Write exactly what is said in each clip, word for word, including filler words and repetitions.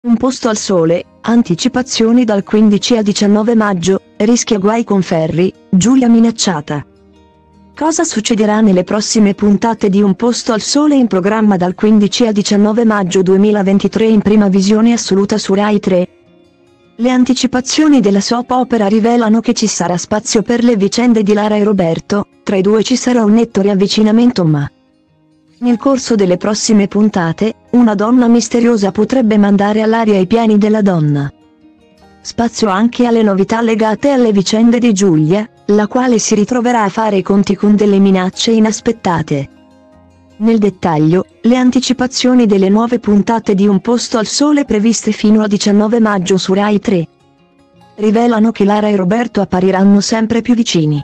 Un posto al sole, anticipazioni dal quindici al diciannove maggio, rischia guai con Ferri, Giulia minacciata. Cosa succederà nelle prossime puntate di Un posto al sole in programma dal quindici al diciannove maggio duemilaventitré in prima visione assoluta su Rai tre? Le anticipazioni della soap opera rivelano che ci sarà spazio per le vicende di Lara e Roberto, tra i due ci sarà un netto riavvicinamento ma nel corso delle prossime puntate, una donna misteriosa potrebbe mandare all'aria i piani della donna. Spazio anche alle novità legate alle vicende di Giulia, la quale si ritroverà a fare i conti con delle minacce inaspettate. Nel dettaglio, le anticipazioni delle nuove puntate di Un posto al sole previste fino al diciannove maggio su Rai tre rivelano che Lara e Roberto appariranno sempre più vicini.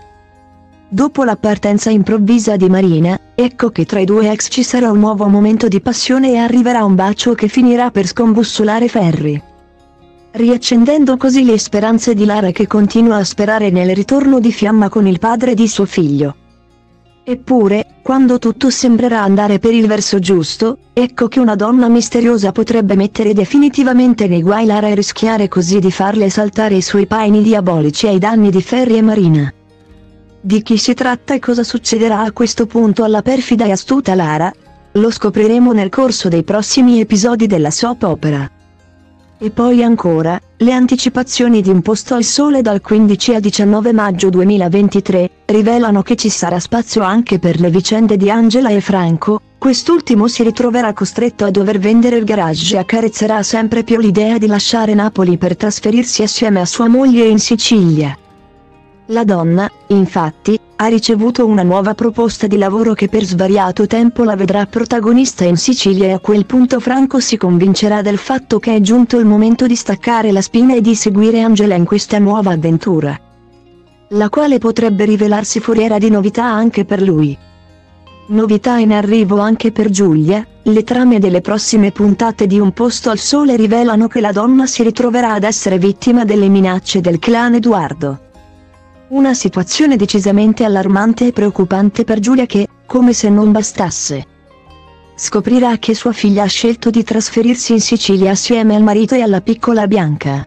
Dopo la partenza improvvisa di Marina, ecco che tra i due ex ci sarà un nuovo momento di passione e arriverà un bacio che finirà per scombussolare Ferri, riaccendendo così le speranze di Lara, che continua a sperare nel ritorno di fiamma con il padre di suo figlio. Eppure, quando tutto sembrerà andare per il verso giusto, ecco che una donna misteriosa potrebbe mettere definitivamente nei guai Lara e rischiare così di farle saltare i suoi paini diabolici ai danni di Ferri e Marina. Di chi si tratta e cosa succederà a questo punto alla perfida e astuta Lara? Lo scopriremo nel corso dei prossimi episodi della soap opera. E poi ancora, le anticipazioni di Un posto al sole dal quindici al diciannove maggio duemilaventitré, rivelano che ci sarà spazio anche per le vicende di Angela e Franco. Quest'ultimo si ritroverà costretto a dover vendere il garage e accarezzerà sempre più l'idea di lasciare Napoli per trasferirsi assieme a sua moglie in Sicilia. La donna, infatti, ha ricevuto una nuova proposta di lavoro che per svariato tempo la vedrà protagonista in Sicilia, e a quel punto Franco si convincerà del fatto che è giunto il momento di staccare la spina e di seguire Angela in questa nuova avventura, la quale potrebbe rivelarsi foriera di novità anche per lui. Novità in arrivo anche per Giulia. Le trame delle prossime puntate di Un posto al sole rivelano che la donna si ritroverà ad essere vittima delle minacce del clan Edoardo. Una situazione decisamente allarmante e preoccupante per Giulia che, come se non bastasse, scoprirà che sua figlia ha scelto di trasferirsi in Sicilia assieme al marito e alla piccola Bianca,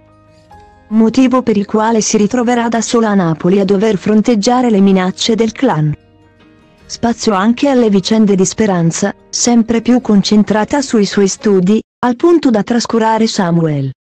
motivo per il quale si ritroverà da sola a Napoli a dover fronteggiare le minacce del clan. Spazio anche alle vicende di Speranza, sempre più concentrata sui suoi studi, al punto da trascurare Samuel.